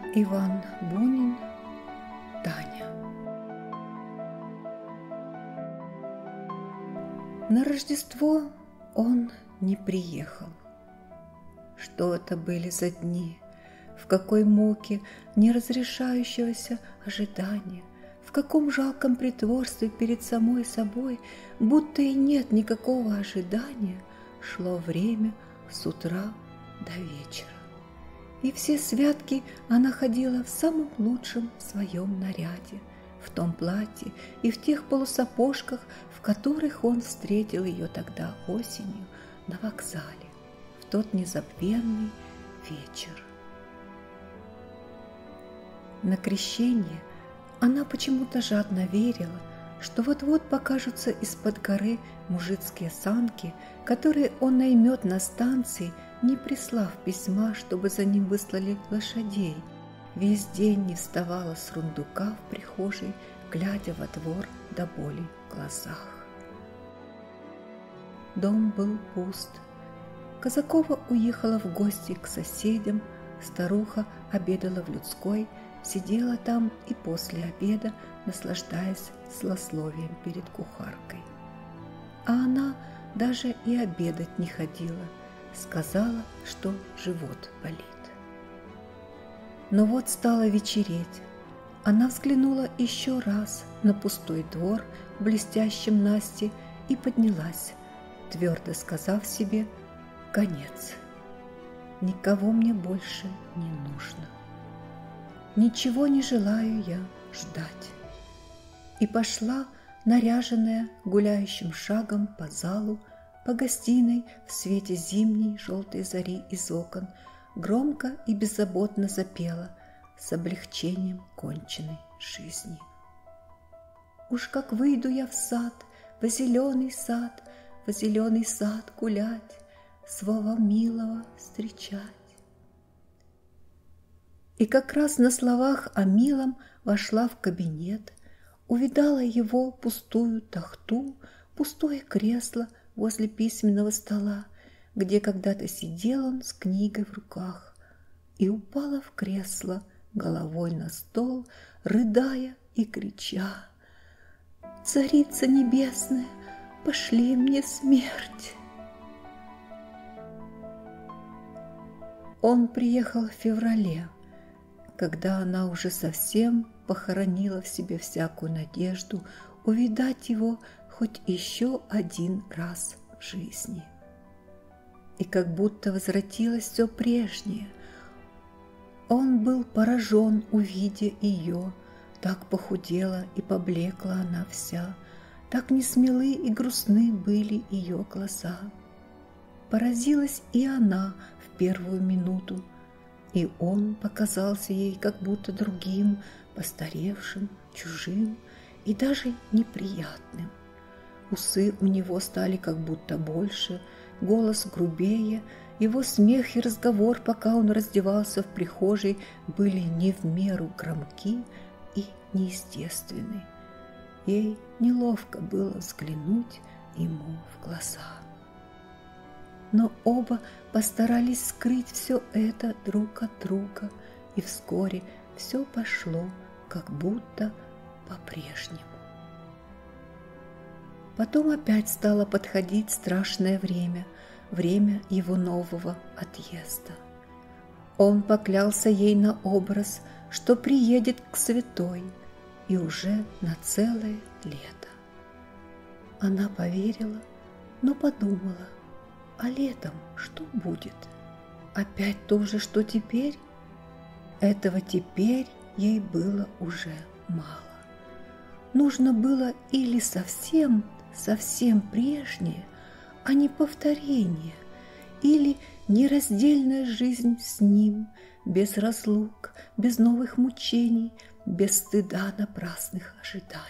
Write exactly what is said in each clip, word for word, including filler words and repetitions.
Иван Бунин, Таня. На Рождество он не приехал. Что это были за дни, в какой муке неразрешающегося ожидания, в каком жалком притворстве перед самой собой, будто и нет никакого ожидания, шло время с утра до вечера. И все святки она ходила в самом лучшем своем наряде, в том платье и в тех полусапожках, в которых он встретил ее тогда осенью на вокзале, в тот незабвенный вечер. На крещение она почему-то жадно верила, что вот-вот покажутся из-под горы мужицкие санки, которые он наймет на станции, не прислав письма, чтобы за ним выслали лошадей. Весь день не вставала с рундука в прихожей, глядя во двор до боли в глазах. Дом был пуст. Казакова уехала в гости к соседям, старуха обедала в людской, сидела там и после обеда, наслаждаясь злословием перед кухаркой. А она даже и обедать не ходила, сказала, что живот болит. Но вот стало вечереть. Она взглянула еще раз на пустой двор в блестящем Насте и поднялась, твердо сказав себе: конец. Никого мне больше не нужно. Ничего не желаю я ждать. И пошла, наряженная гуляющим шагом по залу, по гостиной в свете зимней желтой зари из окон, громко и беззаботно запела с облегчением конченной жизни. Уж как выйду я в сад, во зеленый сад, во зеленый сад гулять, своего милого встречать. И как раз на словах о милом вошла в кабинет, увидала его пустую тахту, пустое кресло возле письменного стола, где когда-то сидел он с книгой в руках, и упала в кресло головой на стол, рыдая и крича: «Царица небесная, пошли мне смерть!» Он приехал в феврале, когда она уже совсем похоронила в себе всякую надежду увидать его хоть еще один раз в жизни. И как будто возвратилось все прежнее. Он был поражен, увидя ее, так похудела и поблекла она вся, так несмелы и грустны были ее глаза. Поразилась и она в первую минуту, и он показался ей как будто другим, постаревшим, чужим и даже неприятным. Усы у него стали как будто больше, голос грубее, его смех и разговор, пока он раздевался в прихожей, были не в меру громки и неестественны. Ей неловко было взглянуть ему в глаза. Но оба постарались скрыть все это друг от друга, и вскоре все пошло как будто по-прежнему. Потом опять стало подходить страшное время, время его нового отъезда. Он поклялся ей на образ, что приедет к святой, и уже на целое лето. Она поверила, но подумала: а летом что будет? Опять то же, что теперь? Этого теперь ей было уже мало. Нужно было или совсем, совсем прежнее, а не повторение, или нераздельная жизнь с ним, без разлук, без новых мучений, без стыда напрасных ожиданий.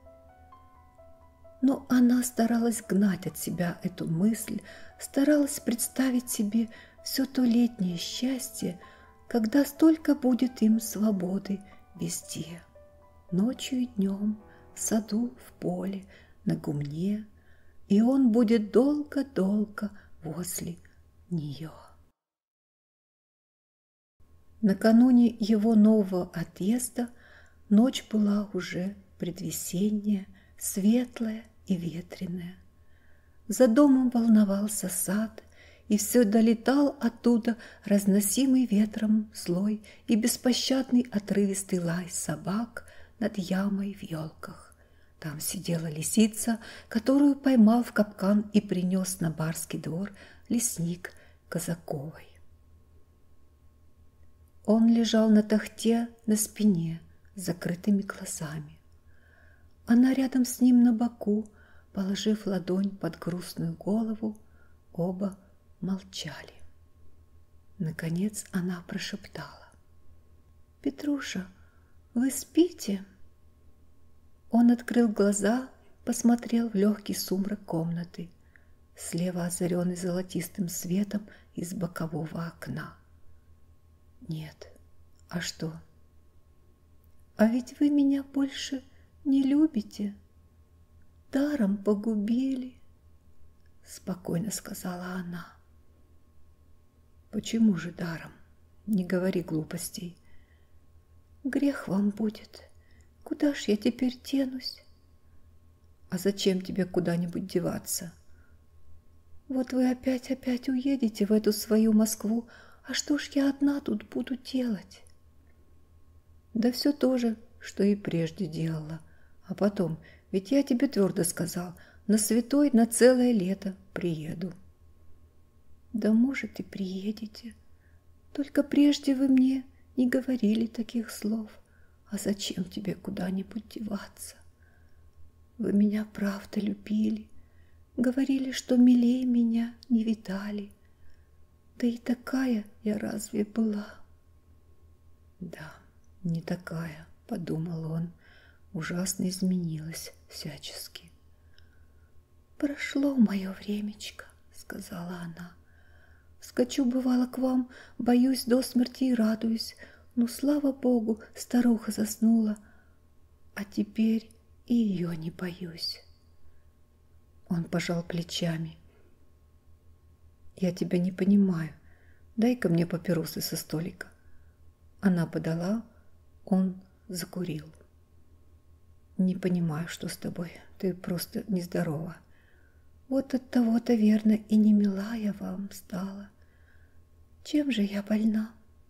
Но она старалась гнать от себя эту мысль, старалась представить себе все то летнее счастье, когда столько будет им свободы везде, ночью и днем, в саду, в поле, на гумне, и он будет долго-долго возле нее. Накануне его нового отъезда ночь была уже предвесенняя, светлая и ветреная. За домом волновался сад, и все долетал оттуда разносимый ветром злой и беспощадный отрывистый лай собак над ямой в елках. Там сидела лисица, которую поймал в капкан и принес на барский двор лесник Казаковой. Он лежал на тахте на спине с закрытыми глазами. Она рядом с ним на боку, положив ладонь под грустную голову, оба молчали. Наконец она прошептала: «Петруша, вы спите?» Он открыл глаза, посмотрел в легкий сумрак комнаты, слева озаренный золотистым светом из бокового окна. «Нет, а что?» «А ведь вы меня больше не любите. Даром погубили», — спокойно сказала она. «Почему же даром? Не говори глупостей». «Грех вам будет. Куда ж я теперь денусь?» «А зачем тебе куда-нибудь деваться?» «Вот вы опять-опять уедете в эту свою Москву, а что ж я одна тут буду делать?» «Да все то же, что и прежде делала. А потом, ведь я тебе твердо сказал, на святой на целое лето приеду». «Да, может, и приедете. Только прежде вы мне не говорили таких слов. А зачем тебе куда-нибудь деваться? Вы меня правда любили, говорили, что милее меня не видали. Да и такая я разве была?» «Да, не такая», — подумал он, ужасно изменилась всячески. «Прошло мое времечко», — сказала она. «Скачу, бывало, к вам, боюсь до смерти и радуюсь, но, слава Богу, старуха заснула, а теперь и ее не боюсь». Он пожал плечами. «Я тебя не понимаю. Дай-ка мне папиросы со столика». Она подала, он закурил. «Не понимаю, что с тобой. Ты просто нездорова». «Вот от того-то, верно, и не милая вам стала. Чем же я больна?»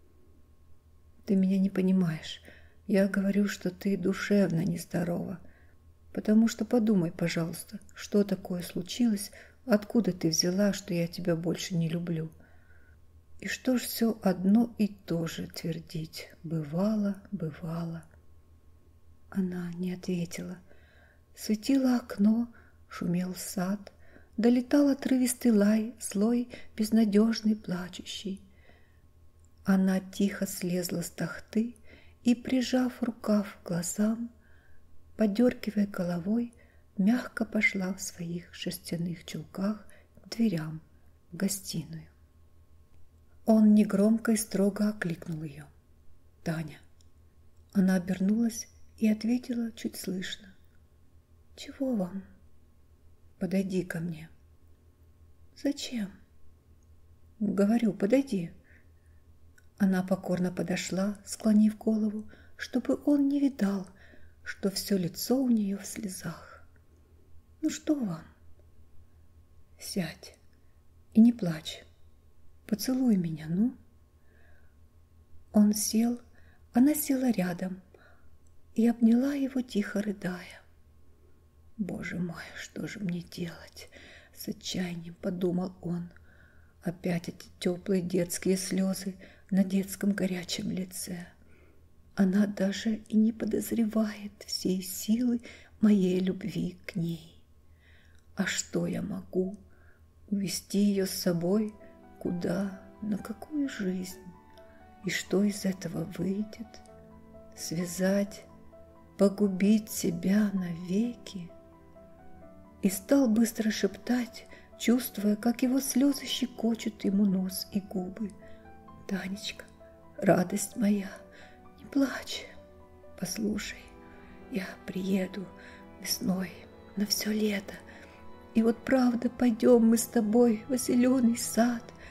«Ты меня не понимаешь. Я говорю, что ты душевно нездорова. Потому что подумай, пожалуйста, что такое случилось, откуда ты взяла, что я тебя больше не люблю. И что ж все одно и то же твердить: бывало, бывало». Она не ответила. Светило окно, шумел сад, долетал отрывистый лай, злой, безнадежный, плачущий. Она тихо слезла с тахты и, прижав рукав к глазам, подергивая головой, мягко пошла в своих шерстяных чулках к дверям в гостиную. Он негромко и строго окликнул ее: «Таня». Она обернулась и ответила чуть слышно: «Чего вам?» «Подойди ко мне». «Зачем?» «Говорю, подойди». Она покорно подошла, склонив голову, чтобы он не видал, что все лицо у нее в слезах. «Ну что вам?» «Сядь и не плачь. Поцелуй меня, ну». Он сел, она села рядом и обняла его, тихо рыдая. «Боже мой, что же мне делать?» — с отчаянием подумал он. Опять эти теплые детские слезы на детском горячем лице. Она даже и не подозревает всей силы моей любви к ней. А что я могу? Увести ее с собой? Куда? На какую жизнь? И что из этого выйдет? Связать, погубить себя навеки? И стал быстро шептать, чувствуя, как его слезы щекочут ему нос и губы: «Танечка, радость моя, не плачь. Послушай, я приеду весной на все лето, и вот правда пойдем мы с тобой в зеленый сад.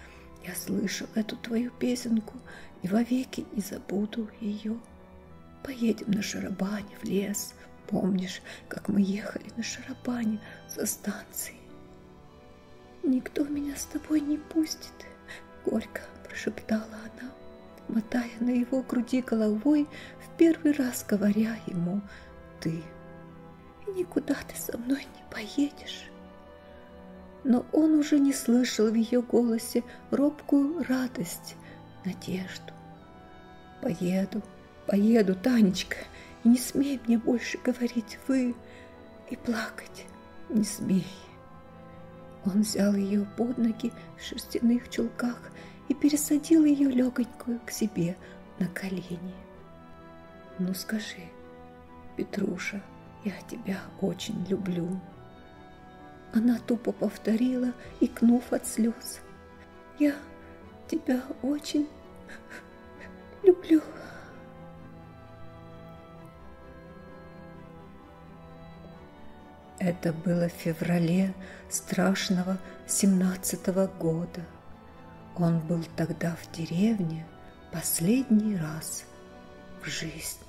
Я слышал эту твою песенку и вовеки не забуду ее. Поедем на шарабане в лес. Помнишь, как мы ехали на шарабане со станции? Никто меня с тобой не пустит, горько прошептала она, мотая на его груди головой, в первый раз говоря ему «ты». Никуда ты со мной не поедешь. Но он уже не слышал в ее голосе робкую радость, надежду. Поеду, поеду, Танечка, и не смей мне больше говорить «вы» и плакать не смей. Он взял ее под ноги в шерстяных чулках и пересадил ее легонькую к себе на колени. Ну скажи, Петруша, я тебя очень люблю. Она тупо повторила, икнув от слез. Я тебя очень люблю. Это было в феврале страшного семнадцатого года. Он был тогда в деревне последний раз в жизни.